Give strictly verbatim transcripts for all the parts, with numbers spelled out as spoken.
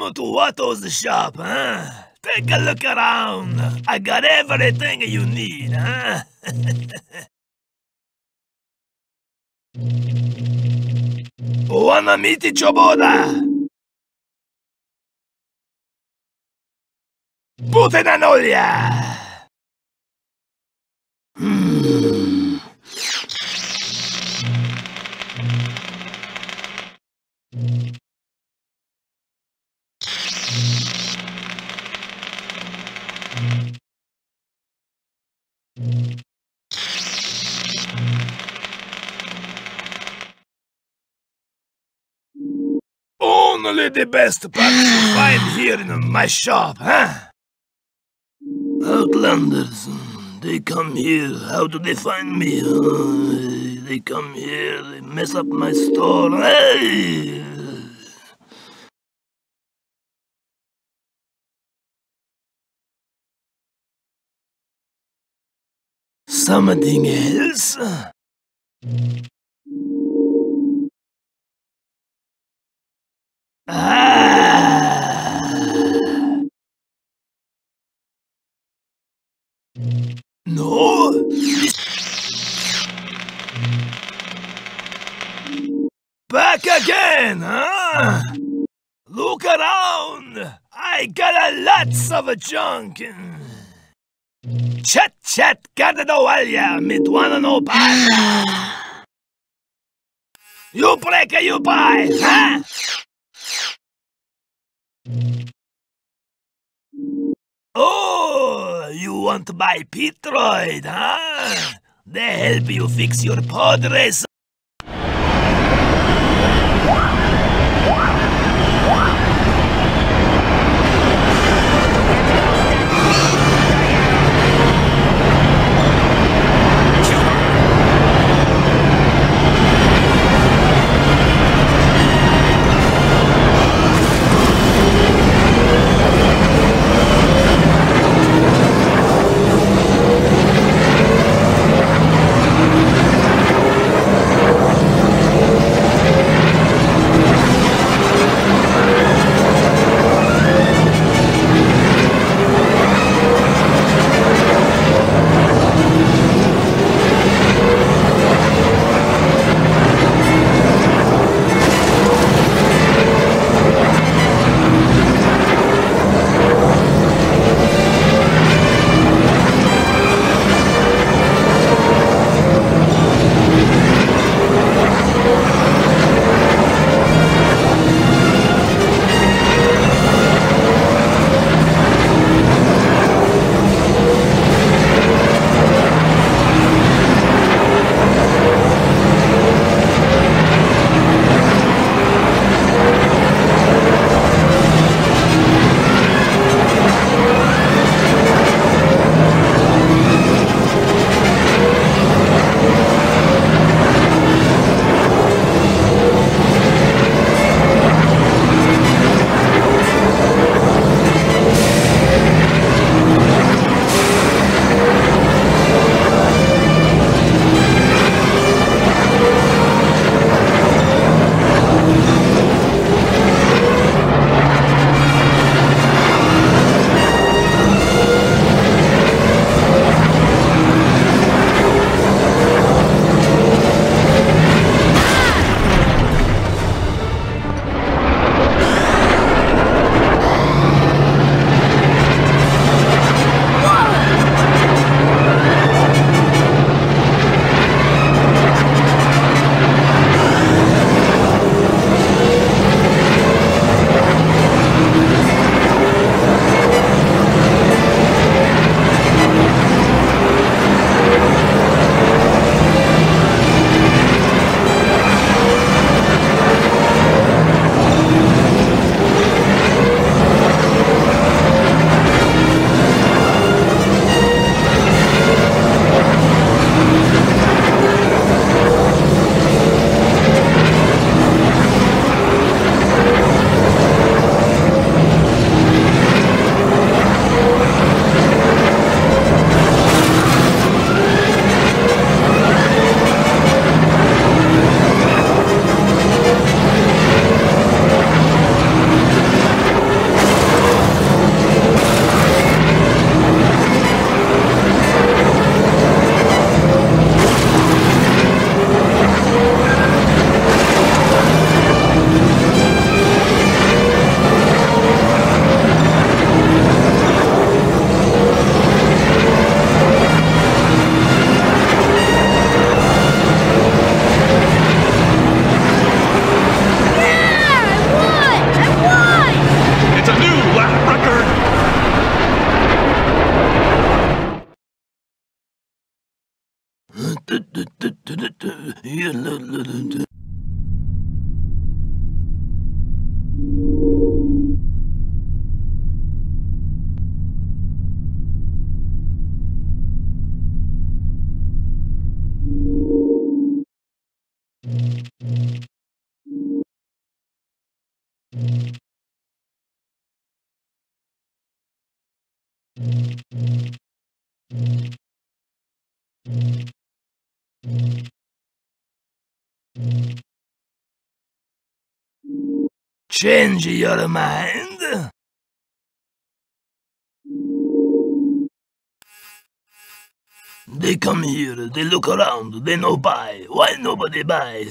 Welcome to Watto's shop, huh? Take a look around. I got everything you need, huh? Wanna meet Choboda? Putenanolia! Hmm. Only the best parts you find here in my shop, huh? Outlanders, they come here. How do they find me? Uh, they come here, they mess up my store. Hey! Something else? Ah! No? Back again, huh? Look around! I got a lots of junk! Chat chat gadadowalya mitwana no pana! You break you buy, huh? Oh, you want to buy Petroid, huh? They help you fix your pod racer. Change your mind? They come here, they look around, they no buy. Why nobody buy?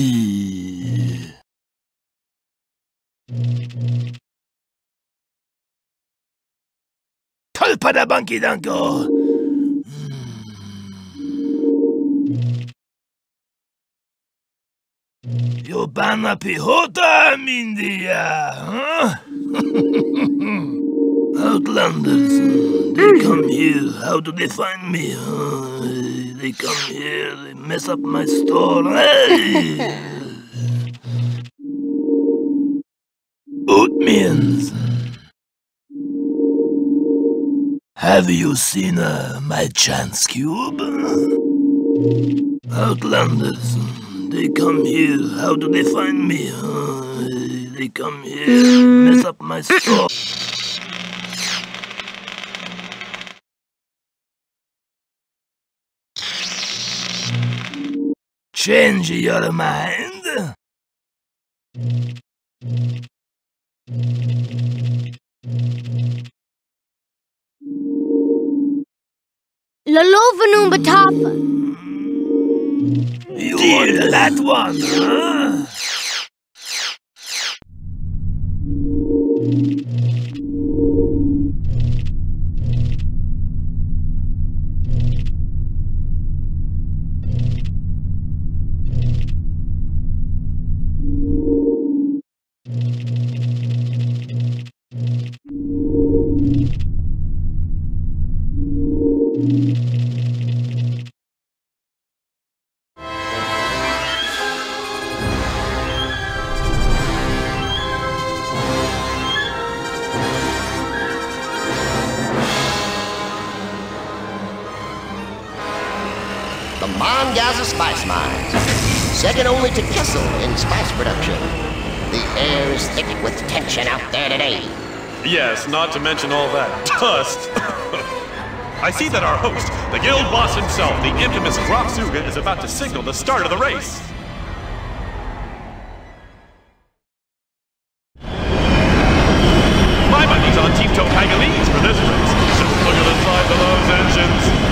Colpa da Banky Danko! Yo banna pihota mindia, huh? Outlanders, they come here, how do they find me? Uh, they come here, they mess up my store. Hey! Oatmeans. Have you seen uh, my chance cube? Outlanders, they come here, how do they find me? Uh, they come here, mess up my store. Change your mind? Lolova Batapa. You want that one, huh? The Mongaza Spice Mines, second only to Kessel in spice production. The air is thick with tension out there today. Yes, not to mention all that dust. I see that our host, the guild boss himself, the infamous Dropsuga, is about to signal the start of the race. My money's on Team Tokagalese for this race. Just look at the size of those engines.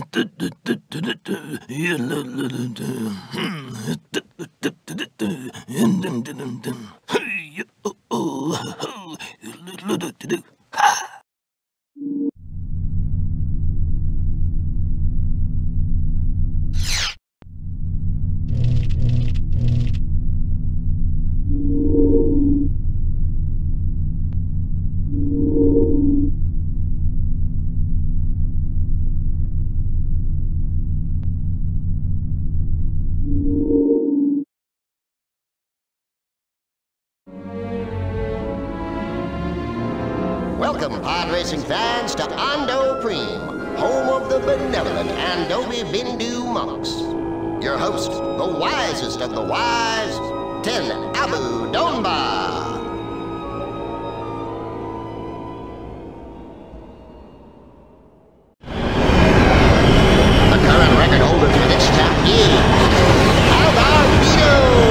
Welcome, pod racing fans, to Ando Preem, home of the benevolent Andobi Bindu monks. Your host, the wisest of the wise, Ten Abu Donba. The current record holder for this chap is Alvarito.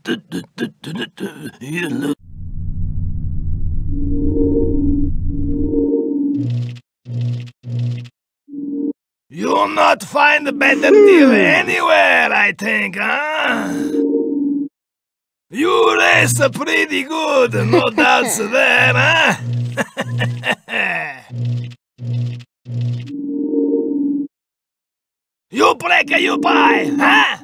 You look. You'll not find a better deal anywhere, I think, huh? You race pretty good, no doubts there, huh? You break, you buy, huh?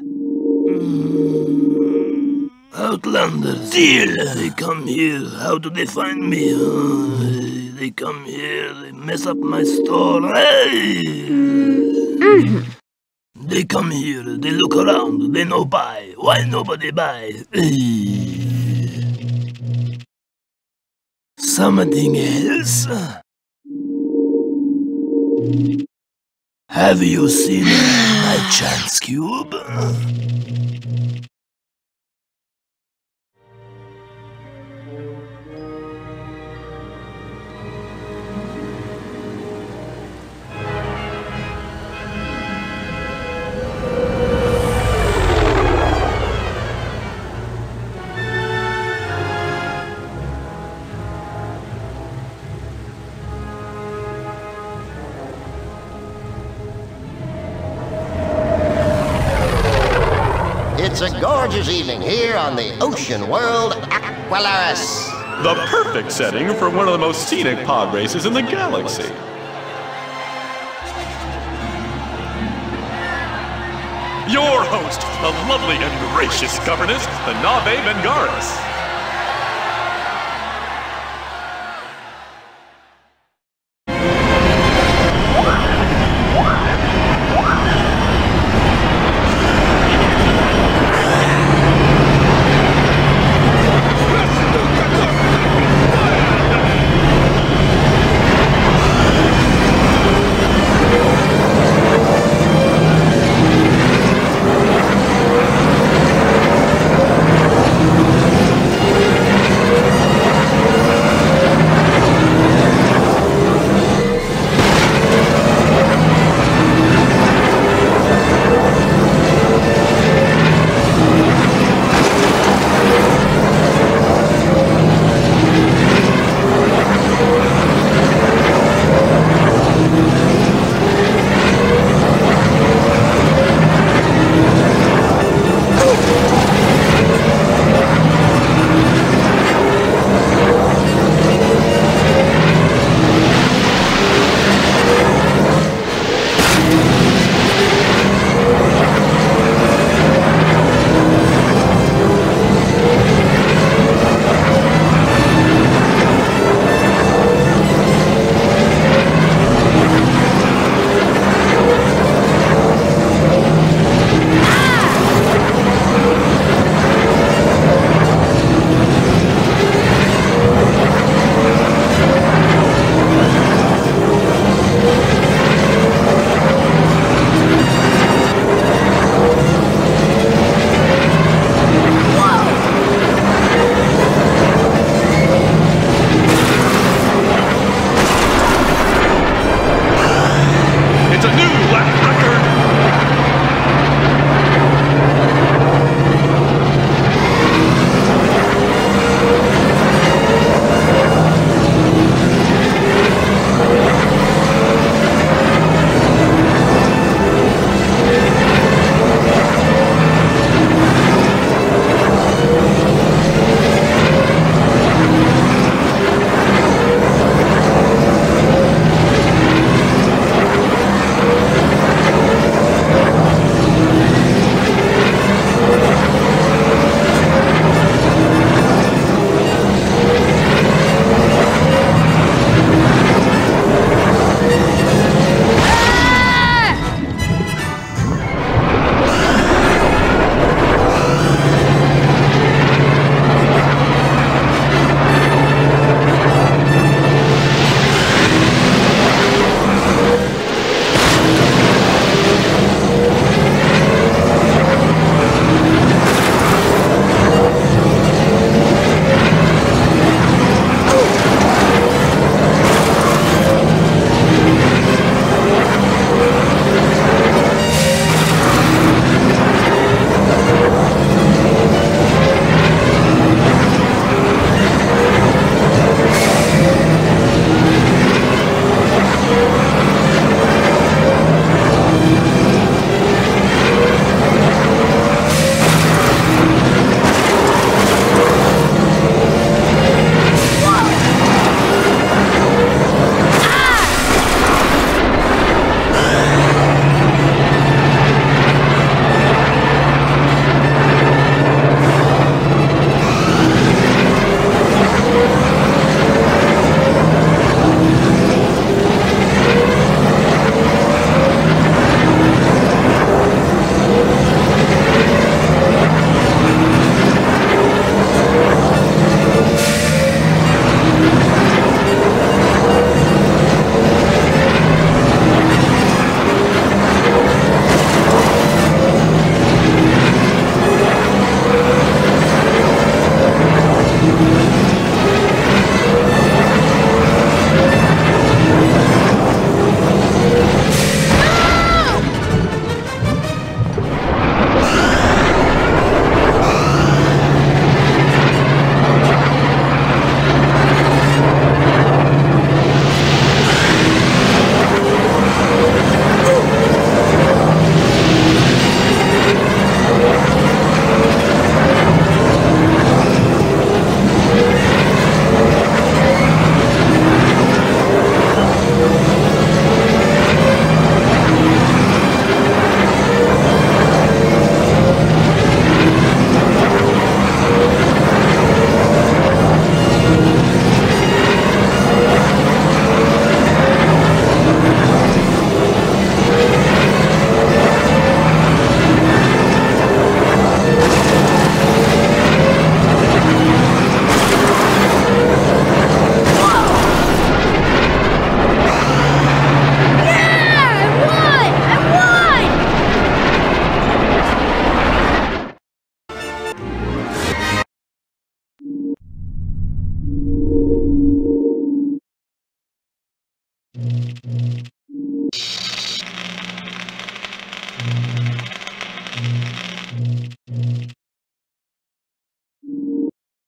Outlanders. Deal! They come here. How do they find me? Uh, they come here. They mess up my store. Hey! Mm-hmm. They come here. They look around. They no buy. Why nobody buy? Hey. Something else? Have you seen my chance cube? It's a gorgeous evening here on the ocean world Aqualaris. The perfect setting for one of the most scenic pod races in the galaxy. Your host, the lovely and gracious governess, the Nave Vengaris.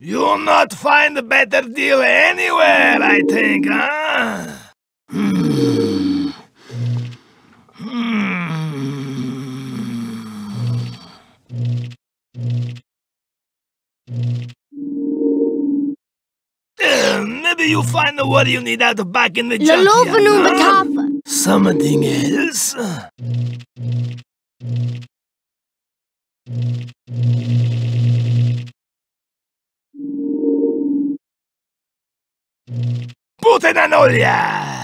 You'll not find a better deal anywhere, I think, huh? Hmm. Uh, maybe you find what you need out back in the junkyard. Loloven Huh? betalen. Something else? Puten an olja!